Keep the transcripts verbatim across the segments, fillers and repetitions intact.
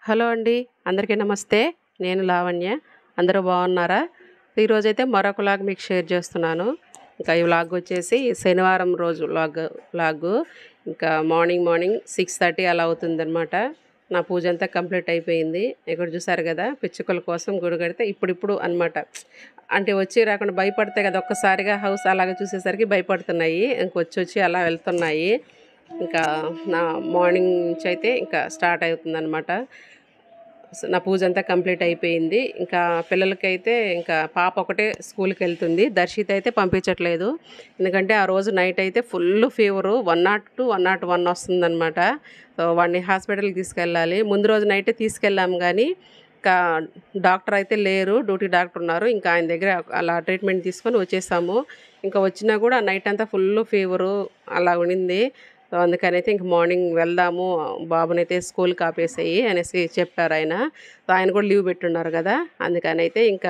Hello అండి. అందరికీ నమస్తే. నేను లావణ్య. అందరూ బాగున్నారా? ఈరోజైతే మరొక వ్లాగ్ మీకు షేర్ చేస్తున్నాను. ఇంకా ఈ వ్లాగ్ వచ్చేసి శనివారం రోజు వ్లాగ్ వ్లాగు ఇంకా మార్నింగ్ మార్నింగ్ సిక్స్ థర్టీ అలా అవుతుందన్నమాట. నా పూజ అంతా కంప్లీట్ అయిపోయింది. ఇక్కడ చూసారు కదా, పిచ్చుకల కోసం గుడి కడితే ఇప్పుడిప్పుడు అనమాట. అంటే వచ్చి రాకుండా భయపడతాయి కదా, ఒక్కసారిగా హౌస్ అలాగే చూసేసరికి భయపడుతున్నాయి. ఇంకొచ్చి వచ్చి అలా వెళ్తున్నాయి. ఇంకా నా మార్నింగ్ నుంచి అయితే ఇంకా స్టార్ట్ అవుతుందన్నమాట. నా పూజ అంతా కంప్లీట్ అయిపోయింది. ఇంకా పిల్లలకైతే ఇంకా పాప ఒకటే స్కూల్కి వెళ్తుంది. దర్శిత అయితే పంపించట్లేదు. ఎందుకంటే ఆ రోజు నైట్ అయితే full fever one nought two one nought one వస్తుందన్నమాట. సో వాడిని హాస్పిటల్కి తీసుకెళ్ళాలి. ముందు రోజు నైటే తీసుకెళ్ళాము, కానీ ఇంకా డాక్టర్ అయితే లేరు, డ్యూటీ డాక్టర్ ఉన్నారు. ఇంకా ఆయన దగ్గర అలా ట్రీట్మెంట్ తీసుకొని వచ్చేసాము. ఇంకా వచ్చినా కూడా నైట్ అంతా ఫుల్ ఫీవరు అలా ఉండింది. సో అందుకనైతే ఇంక మార్నింగ్ వెళ్దాము, బాబునైతే స్కూల్కి ఆపేసేయి అనేసి చెప్పారు ఆయన. సో ఆయన కూడా లీవ్ పెట్టున్నారు కదా, అందుకనైతే ఇంకా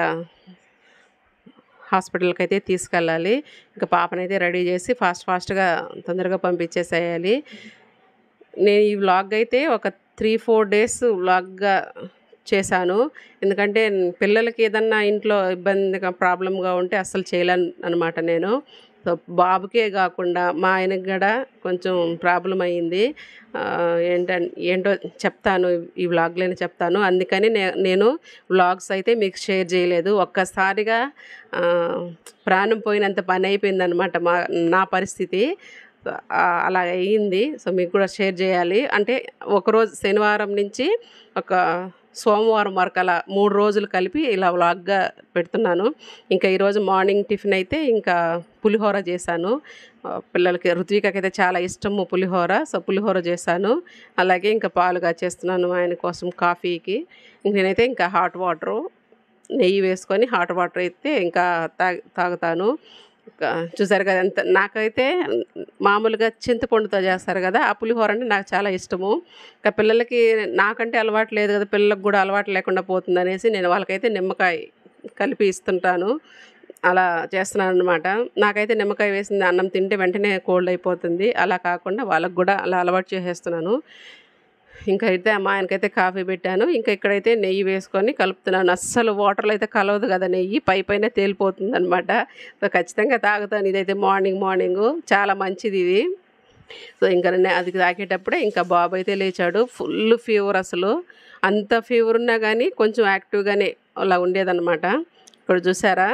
హాస్పిటల్కి అయితే తీసుకెళ్ళాలి. ఇంకా పాపనైతే రెడీ చేసి ఫాస్ట్ ఫాస్ట్గా తొందరగా పంపించేసేయాలి. నేను ఈ వ్లాగ్ అయితే ఒక త్రీ ఫోర్ డేస్ వ్లాగ్గా చేశాను. ఎందుకంటే పిల్లలకి ఏదన్నా ఇంట్లో ఇబ్బందిగా ప్రాబ్లంగా ఉంటే అస్సలు చేయలేను అనమాట నేను. సో బాబుకే కాకుండా మా ఆయనకు కూడా కొంచెం ప్రాబ్లం అయ్యింది. ఏంటంటే ఏంటో చెప్తాను, ఈ వ్లాగ్లోనే చెప్తాను. అందుకని నే నేను వ్లాగ్స్ అయితే మీకు షేర్ చేయలేదు. ఒక్కసారిగా ప్రాణం పోయినంత పని అయిపోయిందనమాట మా నా పరిస్థితి. అలా అయ్యింది. సో మీకు కూడా షేర్ చేయాలి. అంటే ఒకరోజు శనివారం నుంచి ఒక సోమవారం వరకు అలా మూడు రోజులు కలిపి ఇలా వ్లాగ్గా పెడుతున్నాను. ఇంకా ఈరోజు మార్నింగ్ టిఫిన్ అయితే ఇంకా పులిహోర చేశాను. పిల్లలకి రుత్వికకి అయితే చాలా ఇష్టము పులిహోర. సో పులిహోర చేశాను. అలాగే ఇంకా పాలుగా చేస్తున్నాను ఆయన కోసం కాఫీకి. నేనైతే ఇంకా హాట్ వాటరు నెయ్యి వేసుకొని హాట్ వాటర్ అయితే ఇంకా తాగు తాగుతాను. చూసారు కదా, ఎంత నాకైతే మామూలుగా చింతపండుతో చేస్తారు కదా, ఆ పులిహోర అంటే నాకు చాలా ఇష్టము. ఇంకా పిల్లలకి నాకంటే అలవాటు లేదు కదా, పిల్లలకు కూడా అలవాటు లేకుండా పోతుంది అనేసి నేను వాళ్ళకైతే నిమ్మకాయ కలిపి ఇస్తుంటాను. అలా చేస్తున్నాను అనమాట. నాకైతే నిమ్మకాయ వేసింది అన్నం తింటే వెంటనే కోల్డ్ అయిపోతుంది. అలా కాకుండా వాళ్ళకు కూడా అలా అలవాటు చేసేస్తున్నాను. ఇంకా అయితే మా ఆయనకైతే కాఫీ పెట్టాను. ఇంకా ఇక్కడైతే నెయ్యి వేసుకొని కలుపుతున్నాను. అస్సలు వాటర్లో అయితే కలవదు కదా నెయ్యి, పై పైన తేలిపోతుంది అనమాట. సో ఖచ్చితంగా తాగుతాను. ఇదైతే మార్నింగ్ మార్నింగు చాలా మంచిది ఇది. సో ఇంకా అది తాగేటప్పుడే ఇంకా బాబు అయితే లేచాడు. ఫుల్ ఫీవర్, అసలు అంత ఫీవర్ ఉన్నా కానీ కొంచెం యాక్టివ్గానే అలా ఉండేదన్నమాట. ఇక్కడ చూసారా,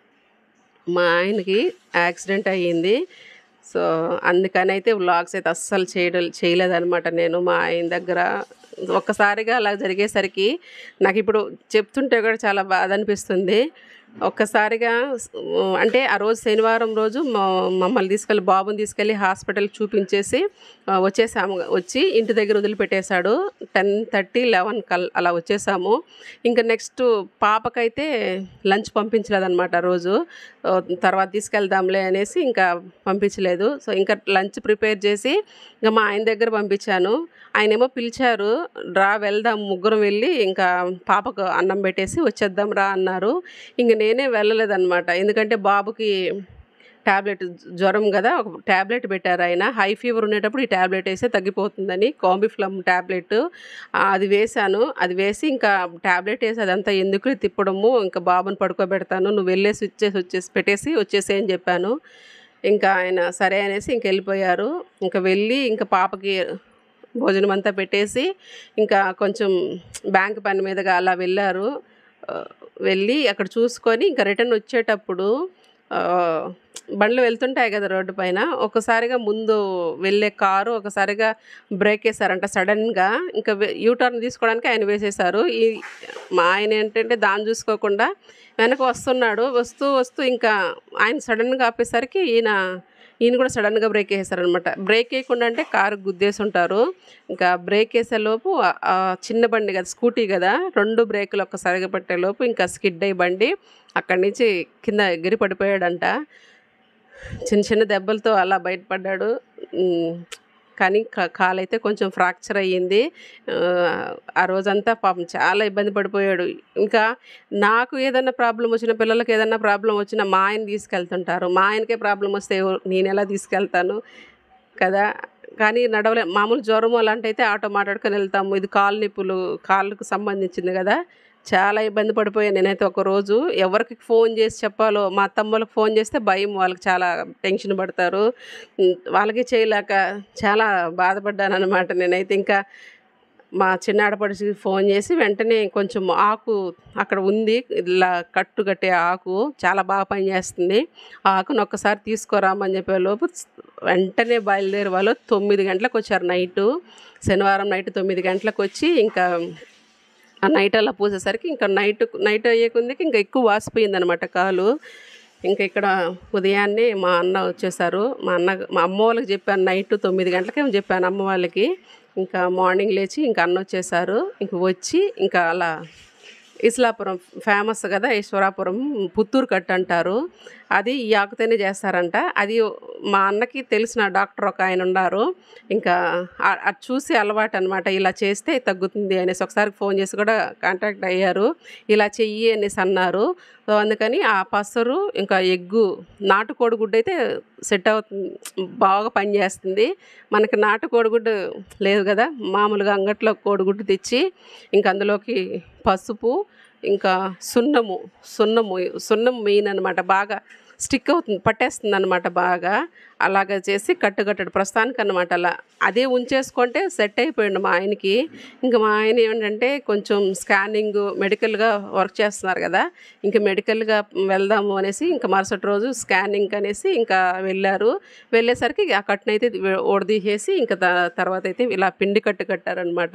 మా ఆయనకి యాక్సిడెంట్ అయ్యింది. సో అందుకని అయితే వ్లాగ్స్ అయితే అస్సలు చేయడం చేయలేదన్నమాట నేను మా ఆయన దగ్గర. ఒక్కసారిగా అలా జరిగేసరికి నాకు ఇప్పుడు చెప్తుంటే కూడా చాలా బాధ అనిపిస్తుంది. ఒక్కసారిగా అంటే ఆ రోజు శనివారం రోజు మమ్మల్ని తీసుకెళ్ళి బాబుని తీసుకెళ్ళి హాస్పిటల్ చూపించేసి వచ్చేసాము. వచ్చి ఇంటి దగ్గర వదిలిపెట్టేశాడు. టెన్ థర్టీ లెవెన్ కల్ అలా వచ్చేసాము. ఇంకా నెక్స్ట్ పాపకైతే లంచ్ పంపించలేదన్నమాట ఆ రోజు. తర్వాత తీసుకెళ్దాంలే అనేసి ఇంకా పంపించలేదు. సో ఇంకా లంచ్ ప్రిపేర్ చేసి ఇంకా మా ఆయన దగ్గర పంపించాను. ఆయనేమో పిలిచారు, రా వెళ్దాం ముగ్గురం వెళ్ళి ఇంకా పాపకు అన్నం పెట్టేసి వచ్చేద్దాం రా అన్నారు. ఇంక నేనే వెళ్ళలేదన్నమాట. ఎందుకంటే బాబుకి ట్యాబ్లెట్, జ్వరం కదా, ఒక ట్యాబ్లెట్ పెట్టారు ఆయన. హై ఫీవర్ ఉండేటప్పుడు ఈ ట్యాబ్లెట్ వేస్తే తగ్గిపోతుందని కాంబిఫ్లమ్ ట్యాబ్లెట్ అది వేశాను. అది వేసి ఇంకా ట్యాబ్లెట్ వేసి అదంతా ఎందుకు తిప్పడము, ఇంకా బాబుని పడుకోబెడతాను, నువ్వు వెళ్ళేసి వచ్చేసి వచ్చేసి పెట్టేసి వచ్చేసి అని చెప్పాను. ఇంకా ఆయన సరే అనేసి ఇంక వెళ్ళిపోయారు. ఇంకా వెళ్ళి ఇంకా పాపకి భోజనం అంతా పెట్టేసి ఇంకా కొంచెం బ్యాంక్ పని మీదగా అలా వెళ్ళారు. వెళ్ళి అక్కడ చూసుకొని ఇంకా రిటర్న్ వచ్చేటప్పుడు బండ్లు వెళ్తుంటాయి కదా రోడ్డు పైన, ఒకసారిగా ముందు వెళ్ళే కారు ఒకసారిగా బ్రేక్ వేశారంట సడన్గా. ఇంకా యూటర్న్ తీసుకోవడానికి ఆయన వేసేశారు. ఈ మా ఆయన ఏంటంటే దాన్ని చూసుకోకుండా వెనక వస్తున్నాడు. వస్తూ వస్తూ ఇంకా ఆయన సడన్గా ఆపేసరికి ఈయన ఈయన కూడా సడన్గా బ్రేక్ వేసారనమాట. బ్రేక్ వేయకుండా అంటే కారు గుద్దేసి ఉంటారు. ఇంకా బ్రేక్ వేసేలోపు చిన్న బండి కదా, స్కూటీ కదా, రెండు బ్రేకులు ఒక్కసారిగా పెట్టేలోపు ఇంకా స్కిడ్ అయ్యి బండి అక్కడి నుంచి కింద ఎగిరి పడిపోయాడంట. చిన్న చిన్న దెబ్బలతో అలా బయటపడ్డాడు. కానీ కాలైతే కొంచెం ఫ్రాక్చర్ అయ్యింది. ఆ రోజంతా పాపం చాలా ఇబ్బంది పడిపోయాడు. ఇంకా నాకు ఏదైనా ప్రాబ్లం వచ్చినా, పిల్లలకి ఏదైనా ప్రాబ్లం వచ్చినా మా ఆయన తీసుకెళ్తుంటారు. మా ఆయనకే ప్రాబ్లం వస్తే నేను ఎలా తీసుకెళ్తాను కదా. కానీ నడవలే. మామూలు జ్వరము అలాంటైతే ఆటో మాట్లాడుకొని వెళ్తాము. ఇది కాళ్ళు నొప్పులు, కాళ్ళకు సంబంధించింది కదా! చాలా ఇబ్బంది పడిపోయాను నేనైతే. ఒకరోజు ఎవరికి ఫోన్ చేసి చెప్పాలో, మా అత్తమ్మోళ్ళకి ఫోన్ చేస్తే భయం, వాళ్ళకి చాలా టెన్షన్ పడతారు. హ్మ్. వాళ్ళకి చేయలేక చాలా బాధపడ్డాననమాట నేనైతే. ఇంకా మా చిన్న ఆడపడుచుకి ఫోన్ చేసి వెంటనే కొంచెం ఆకు అక్కడ ఉంది, ఇలా కట్టు కట్టే ఆకు చాలా బాగా పనిచేస్తుంది, ఆ ఆకును ఒక్కసారి తీసుకురామని చెప్పేలోపు వెంటనే బయలుదేరి వాళ్ళు తొమ్మిది గంటలకు వచ్చారు నైటు. శనివారం నైట్ తొమ్మిది గంటలకు వచ్చి ఇంకా ఆ నైట్ అలా పూసేసరికి ఇంకా నైట్ నైట్ అయ్యే కొద్దికి ఇంకా ఎక్కువ వాసిపోయిందనమాట కాలు. ఇంకా ఇక్కడ ఉదయాన్నే మా అన్న వచ్చేసారు. మా అన్న మా అమ్మ వాళ్ళకి చెప్పాను, నైట్ తొమ్మిది గంటలకేమో చెప్పాను అమ్మ వాళ్ళకి. ఇంకా మార్నింగ్ లేచి ఇంకా అన్న వచ్చేసారు. ఇంక వచ్చి ఇంకా అలా ఇస్లాపురం ఫేమస్ కదా, ఈశ్వరాపురం పుత్తూరు కట్టు అంటారు, అది ఈ ఆకుతోనే చేస్తారంట. అది మా అన్నకి తెలిసిన డాక్టర్ ఒక ఆయన ఉన్నారు. ఇంకా అది చూసి అలవాటు అనమాట, ఇలా చేస్తే తగ్గుతుంది అనేసి. ఒకసారి ఫోన్ చేసి కూడా కాంటాక్ట్ అయ్యారు, ఇలా చెయ్యి అనేసి అన్నారు. సో అందుకని ఆ పసరు ఇంకా ఎగ్గు, నాటు కోడిగుడ్డు అయితే సెట్ అవుతుంది, బాగా పనిచేస్తుంది. మనకి నాటు కోడిగుడ్డు లేదు కదా, మామూలుగా అంగట్లో కోడిగుడ్డు తెచ్చి ఇంక అందులోకి పసుపు, ఇంకా సున్నము సున్నము సున్నం మెయిన్ అనమాట, బాగా స్టిక్ అవుతుంది, పట్టేస్తుంది అనమాట బాగా. అలాగ చేసి కట్టుకట్టడు ప్రస్తుతానికి అనమాట. అలా అదే ఉంచేసుకుంటే సెట్ అయిపోయింది మా ఆయనకి. ఇంకా మా ఆయన ఏమిటంటే కొంచెం స్కానింగ్ మెడికల్గా వర్క్ చేస్తున్నారు కదా, ఇంకా మెడికల్గా వెళ్దాము అనేసి ఇంకా మరుసటి రోజు స్కానింగ్ అనేసి ఇంకా వెళ్ళారు. వెళ్ళేసరికి ఆ కట్టునైతే ఓడదీసేసి ఇంకా తర్వాత అయితే ఇలా పిండి కట్టు కట్టారనమాట.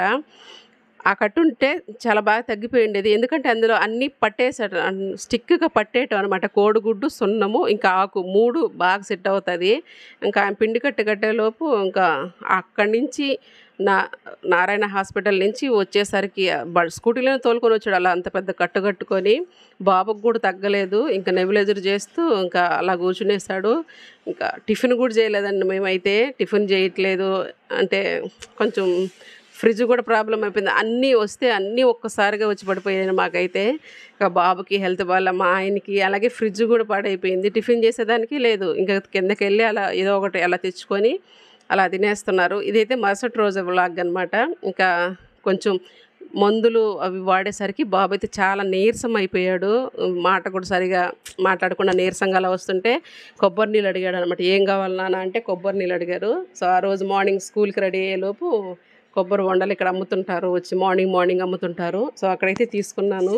ఆ కట్టు ఉంటే చాలా బాగా తగ్గిపోయిండేది, ఎందుకంటే అందులో అన్నీ పట్టేసాడు, స్టిక్గా పట్టేయటం అనమాట. కోడిగుడ్డు, సున్నము, ఇంకా ఆకు మూడు బాగా సెట్ అవుతుంది. ఇంకా ఆయన పిండి కట్టు కట్టేలోపు ఇంకా అక్కడి నుంచి నా నారాయణ హాస్పిటల్ నుంచి వచ్చేసరికి స్కూటీలోనే తోలుకొని వచ్చాడు, అలా అంత పెద్ద కట్టు కట్టుకొని. బాబుకు కూడా తగ్గలేదు, ఇంకా నెబులైజర్ చేస్తూ ఇంకా అలా కూర్చునేసాడు. ఇంకా టిఫిన్ కూడా చేయలేదండి మేమైతే, టిఫిన్ చేయట్లేదు అంటే కొంచెం ఫ్రిడ్జ్ కూడా ప్రాబ్లం అయిపోయింది. అన్నీ వస్తే అన్నీ ఒక్కసారిగా వచ్చి పడిపోయాయి మాకైతే. ఇంకా బాబుకి హెల్త్ వల్ల, మా ఆయనకి, అలాగే ఫ్రిడ్జ్ కూడా పాడైపోయింది, టిఫిన్ చేసేదానికి లేదు. ఇంకా కిందకి వెళ్ళి అలా ఏదో ఒకటి అలా తెచ్చుకొని అలా తినేస్తున్నారు. ఇదైతే మరుసటి రోజు వ్లాగ్ అనమాట. ఇంకా కొంచెం మందులు అవి వాడేసరికి బాబు అయితే చాలా నీరసం అయిపోయాడు, మాట కూడా సరిగా మాట్లాడకుండా నీరసంగా అలా వస్తుంటే కొబ్బరి నీళ్ళు అడిగాడు అనమాట. ఏం కావాలి నాన్న అంటే కొబ్బరి నీళ్ళు అడిగారు. సో ఆ రోజు మార్నింగ్ స్కూల్కి రెడీ అయ్యేలోపు కొబ్బరి బొండలు ఇక్కడ అమ్ముతుంటారు, వచ్చి మార్నింగ్ మార్నింగ్ అమ్ముతుంటారు. సో అక్కడైతే తీసుకున్నాను.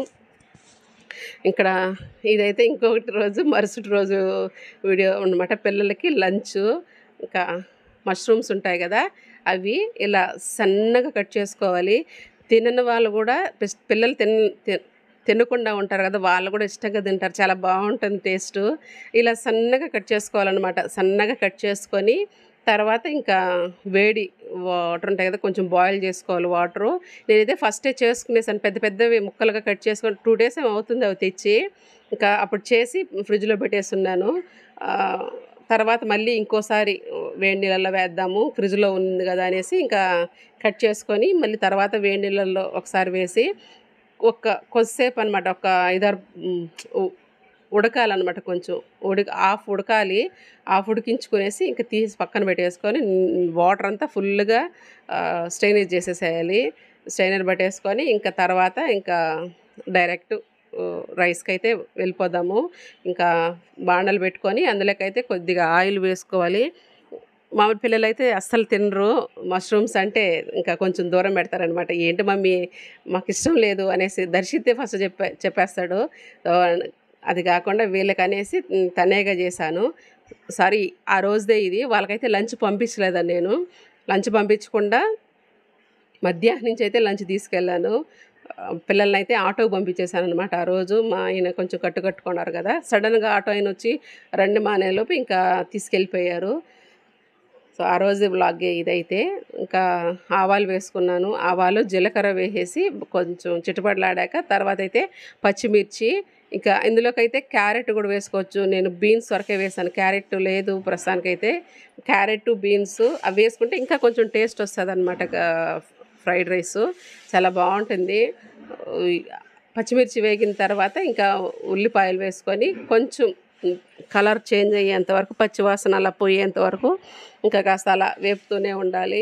ఇక్కడ ఇదైతే ఇంకొకటి రోజు మరుసటి రోజు వీడియో అన్నమాట. పిల్లలకి లంచ్ ఇంకా మష్రూమ్స్ ఉంటాయి కదా, అవి ఇలా సన్నగా కట్ చేసుకోవాలి. తినని వాళ్ళు కూడా, పిల్లలు తిన తినకుండా ఉంటారు కదా, వాళ్ళు కూడా ఇష్టంగా తింటారు, చాలా బాగుంటుంది టేస్ట్. ఇలా సన్నగా కట్ చేసుకోవాలన్నమాట. సన్నగా కట్ చేసుకొని తర్వాత ఇంకా వేడి వాటర్ ఉంటాయి కదా, కొంచెం బాయిల్ చేసుకోవాలి వాటరు. నేనైతే ఫస్టే చేసుకునేసాను, పెద్ద పెద్దవి ముక్కలుగా కట్ చేసుకొని. టూ డేస్ ఏమో అవుతుంది అవి తెచ్చి, ఇంకా అప్పుడు చేసి ఫ్రిడ్జ్లో పెట్టేస్తున్నాను. తర్వాత మళ్ళీ ఇంకోసారి వేడి నీళ్ళల్లో వేద్దాము, ఫ్రిడ్జ్లో ఉంది కదా అనేసి ఇంకా కట్ చేసుకొని మళ్ళీ తర్వాత వేడి నీళ్ళల్లో ఒకసారి వేసి ఒక కొద్దిసేపు అనమాట, ఒక ఐదారు ఉడకాలన్నమాట. కొంచెం ఉడక హాఫ్ ఉడకాలి, హాఫ్ ఉడికించుకునేసి ఇంకా తీసి పక్కన పెట్టేసుకొని వాటర్ అంతా ఫుల్గా స్ట్రైనర్ చేసేసేయాలి. స్ట్రైనర్ పట్టేసుకొని ఇంకా తర్వాత ఇంకా డైరెక్ట్ రైస్కి అయితే వెళ్ళిపోదాము. ఇంకా బాండలు పెట్టుకొని అందులోకైతే కొద్దిగా ఆయిల్ వేసుకోవాలి. మామిడి పిల్లలు అయితే అస్సలు తినరు మష్రూమ్స్ అంటే, ఇంకా కొంచెం దూరం పెడతారనమాట. ఏంటి మమ్మీ మాకు ఇష్టం లేదు అనేసి దర్శితే ఫస్ట్ చెప్పే చెప్పేస్తాడు. అది కాకుండా వీళ్ళకి అనేసి తనేగా చేశాను. సారీ ఆ రోజుదే ఇది. వాళ్ళకైతే లంచ్ పంపించలేదని నేను, లంచ్ పంపించకుండా మధ్యాహ్నం నుంచి అయితే లంచ్ తీసుకెళ్ళాను. పిల్లల్ని అయితే ఆటోకి పంపించేశాను అనమాట. ఆ రోజు మా ఆయన కొంచెం కట్టు కట్టుకున్నారు కదా, సడన్గా ఆటో ఆయన వచ్చి రండి మా అనేలోపు ఇంకా తీసుకెళ్ళిపోయారు. సో ఆ రోజు వ్లాగే ఇదైతే. ఇంకా ఆవాలు వేసుకున్నాను, ఆవాలు జీలకర్ర వేసేసి కొంచెం చిటపటలాడాక తర్వాత అయితే పచ్చిమిర్చి, ఇంకా ఇందులోకైతే క్యారెట్ కూడా వేసుకోవచ్చు. నేను బీన్స్ వరకే వేసాను, క్యారెట్ లేదు ప్రస్తుతానికైతే. క్యారెట్, బీన్స్ అవి వేసుకుంటే ఇంకా కొంచెం టేస్ట్ వస్తుంది అనమాట. ఫ్రైడ్ రైస్ చాలా బాగుంటుంది. పచ్చిమిర్చి వేగిన తర్వాత ఇంకా ఉల్లిపాయలు వేసుకొని కొంచెం కలర్ చేంజ్ అయ్యేంత వరకు, పచ్చివాసన అలా పోయేంత వరకు ఇంకా కాస్త అలా వేపుతూనే ఉండాలి.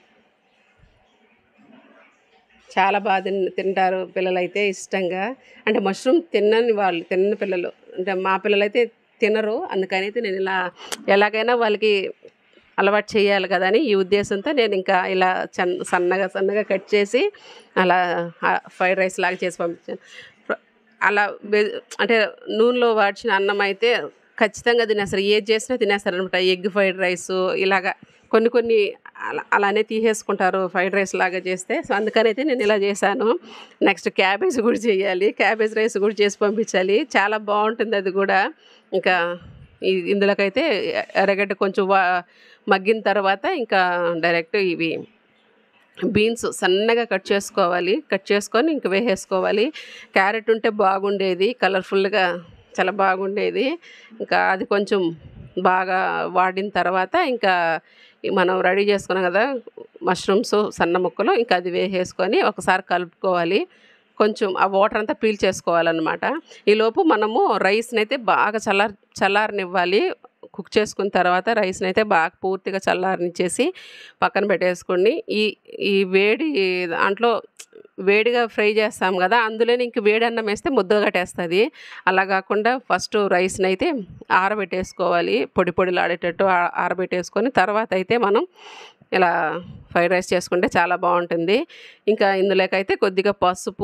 చాలా బాగా తిన్ తింటారు పిల్లలైతే ఇష్టంగా. అంటే మష్రూమ్ తినని వాళ్ళు, తినని పిల్లలు అంటే మా పిల్లలైతే తినరు. అందుకనైతే నేను ఇలా ఎలాగైనా వాళ్ళకి అలవాటు చేయాలి కదా అని ఈ ఉద్దేశంతో నేను ఇంకా ఇలా చన్ సన్నగా సన్నగా కట్ చేసి అలా ఫ్రైడ్ రైస్ లాగా చేసి పంపించాను. అలా అంటే నూనెలో వాడిచిన అన్నం అయితే ఖచ్చితంగా తినేస్తారు, ఏది చేసినా తినేస్తారు అనమాట. ఎగ్ ఫ్రైడ్ రైసు ఇలాగా కొన్ని కొన్ని అలా అలానే తీసేసుకుంటారు ఫ్రైడ్ రైస్ లాగా చేస్తే. సో అందుకనైతే నేను ఇలా చేశాను. నెక్స్ట్ క్యాబేజ్ కూడా చేయాలి, క్యాబేజ్ రైస్ కూడా చేసి పంపించాలి. చాలా బాగుంటుంది అది కూడా. ఇంకా ఇందులోకైతే ఎర్రగడ్డ కొంచెం వా మగ్గిన తర్వాత ఇంకా డైరెక్ట్ ఇవి బీన్స్ సన్నగా కట్ చేసుకోవాలి, కట్ చేసుకొని ఇంక వేసేసుకోవాలి. క్యారెట్ ఉంటే బాగుండేది, కలర్ఫుల్గా చాలా బాగుండేది. ఇంకా అది కొంచెం బాగా వాడిన తర్వాత ఇంకా మనం రెడీ చేసుకున్నాం కదా మష్రూమ్స్ సన్న ముక్కలు, ఇంకా అది వేసేసుకొని ఒకసారి కలుపుకోవాలి. కొంచెం ఆ వాటర్ అంతా పీల్ చేసుకోవాలన్నమాట. ఈలోపు మనము రైస్ని అయితే బాగా చల్లారి చల్లారనివ్వాలి. కుక్ చేసుకున్న తర్వాత రైస్ని అయితే బాగా పూర్తిగా చల్లారనిచ్చేసి పక్కన పెట్టేసుకొని ఈ ఈ వేడి దాంట్లో వేడిగా ఫ్రై చేస్తాం కదా, అందులోనే ఇంక వేడి అన్నం వేస్తే ముద్ద కట్టేస్తుంది. అలా కాకుండా ఫస్ట్ రైస్ని అయితే ఆరబెట్టేసుకోవాలి, పొడి పొడిలాడేటట్టు ఆరబెట్టేసుకొని తర్వాత అయితే మనం ఇలా ఫ్రైడ్ రైస్ చేసుకుంటే చాలా బాగుంటుంది. ఇంకా ఇందులోకైతే కొద్దిగా పసుపు,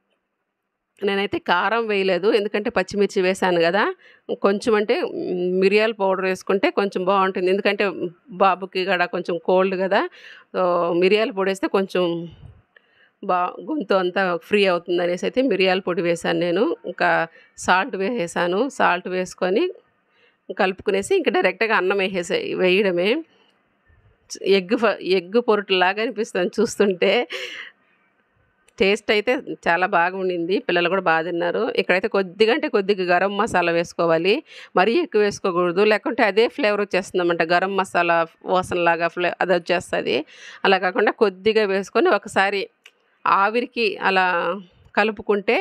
నేనైతే కారం వేయలేదు ఎందుకంటే పచ్చిమిర్చి వేసాను కదా. కొంచెం అంటే మిరియాల పౌడర్ వేసుకుంటే కొంచెం బాగుంటుంది, ఎందుకంటే బాబుకి కూడా కొంచెం కోల్డ్ కదా. సో మిరియాల పొడి వేస్తే కొంచెం బా గొంతు అంతా ఫ్రీ అవుతుంది అనేసి అయితే మిరియాల పొడి వేసాను నేను. ఇంకా సాల్ట్ వేసేసాను, సాల్ట్ వేసుకొని కలుపుకునేసి ఇంకా డైరెక్ట్గా అన్నం వేసేసే వేయడమే. ఎగ్ ఎగ్ పొరుటులాగా అనిపిస్తుంది చూస్తుంటే. టేస్ట్ అయితే చాలా బాగా ఉండింది, పిల్లలు కూడా బాగా తిన్నారు. ఇక్కడైతే కొద్దిగా అంటే కొద్దిగా గరం మసాలా వేసుకోవాలి, మరీ ఎక్కువ వేసుకోకూడదు, లేకుంటే అదే ఫ్లేవర్ వచ్చేస్తుంది అన్నమాట. గరం మసాలా వాసనలాగా ఫ్లే అది వచ్చేస్తుంది. అలా కాకుండా కొద్దిగా వేసుకొని ఒకసారి ఆవిరికి అలా కలుపుకుంటే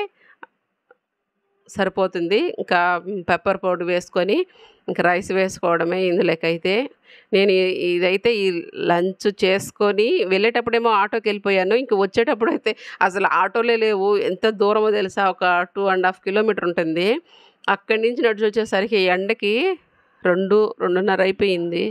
సరిపోతుంది. ఇంకా పెప్పర్ పౌడర్ వేసుకొని ఇంకా రైస్ వేసుకోవడమే ఇందులోకైతే. నేను ఇదైతే ఈ లంచ్ చేసుకొని వెళ్ళేటప్పుడేమో ఆటోకి వెళ్ళిపోయాను, ఇంక వచ్చేటప్పుడు అయితే అసలు ఆటోలే లేవు. ఎంత దూరమో తెలుసా, ఒక టూ అండ్ హాఫ్ కిలోమీటర్ ఉంటుంది. అక్కడి నుంచి నడిచి వచ్చేసరికి ఎండకి రెండు రెండున్నర అయిపోయింది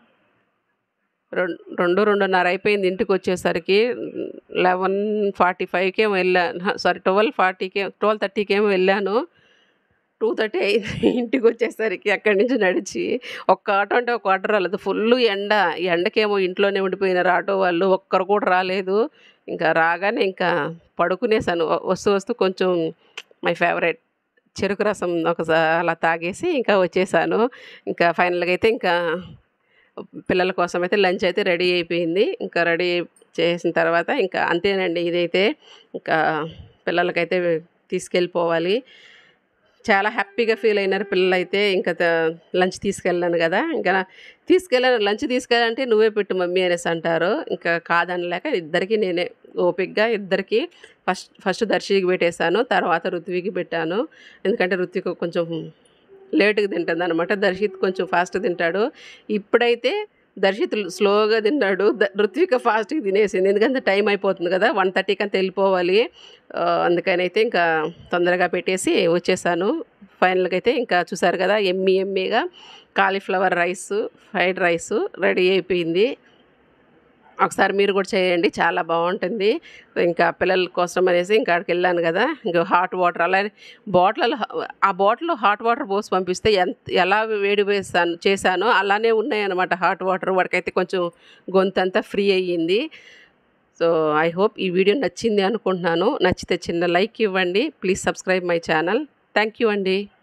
రెండు రెండు రెండున్నర అయిపోయింది ఇంటికి వచ్చేసరికి. లెవెన్ ఫార్టీ ఫైవ్కి ఏమో వెళ్ళాను, సారీ ట్వెల్వ్ ఫార్టీకి ట్వెల్వ్ థర్టీకి ఏమో వెళ్ళాను. టూ థర్టీ అయింది ఇంటికి వచ్చేసరికి అక్కడి నుంచి నడిచి. ఒక్క ఆటో అంటే ఒక ఆటో రాలేదు, ఫుల్ ఎండ. ఎండకేమో ఇంట్లోనే ఉండిపోయినారు ఆటో వాళ్ళు, ఒక్కరు కూడా రాలేదు. ఇంకా రాగానే ఇంకా పడుకునేసాను. వస్తూ వస్తూ కొంచెం మై ఫేవరెట్ చెరుకు రసం ఒకసారి అలా తాగేసి ఇంకా వచ్చేసాను. ఇంకా ఫైనల్గా అయితే ఇంకా పిల్లల కోసం అయితే లంచ్ అయితే రెడీ అయిపోయింది. ఇంకా రెడీ చేసిన తర్వాత ఇంకా అంతేనండి ఇదైతే. ఇంకా పిల్లలకైతే తీసుకెళ్ళిపోవాలి. చాలా హ్యాపీగా ఫీల్ అయినారు పిల్లలైతే. ఇంకా లంచ్ తీసుకెళ్ళాను కదా, ఇంకా తీసుకెళ్ళాను లంచ్ తీసుకెళ్ళాలంటే నువ్వే పెట్టు మమ్మీ అనేసి అంటారు. ఇంకా కాదనలేక ఇద్దరికి నేనే ఓపిక్గా ఇద్దరికి ఫస్ట్ ఫస్ట్ దర్శికి పెట్టేశాను, తర్వాత ఋత్వికి పెట్టాను. ఎందుకంటే ఋత్విక్ కొంచెం లేటుగా తింటుంది అనమాట, దర్శిత్ కొంచెం ఫాస్ట్ తింటాడు. ఇప్పుడైతే దర్శిత్ స్లోగా తిన్నాడు, ఋత్విక ఫాస్ట్గా తినేసింది. ఎందుకంటే టైం అయిపోతుంది కదా, వన్ థర్టీకి అంతా వెళ్ళిపోవాలి. అందుకనైతే ఇంకా తొందరగా పెట్టేసి వచ్చేసాను. ఫైనల్గా అయితే ఇంకా చూసారు కదా, ఎమ్మి ఎమ్మిగా cauliflower rice fried rice ready అయిపోయింది. ఒకసారి మీరు కూడా చేయండి, చాలా బాగుంటుంది. ఇంకా పిల్లల కోసం అనేసి ఇంకా అక్కడికి వెళ్ళాను కదా, ఇంకా హాట్ వాటర్ అలానే బాటిల్ ఆ బాటిల్లో హాట్ వాటర్ పోసి పంపిస్తే ఎంత ఎలా వేడి వేసాను చేశానో అలానే ఉన్నాయన్నమాట హాట్ వాటర్. వాడికైతే కొంచెం గొంతు అంతా ఫ్రీ అయ్యింది. సో ఐ హోప్ ఈ వీడియో నచ్చింది అనుకుంటున్నాను. నచ్చితే చిన్న లైక్ ఇవ్వండి, please subscribe my channel. Thank you అండి.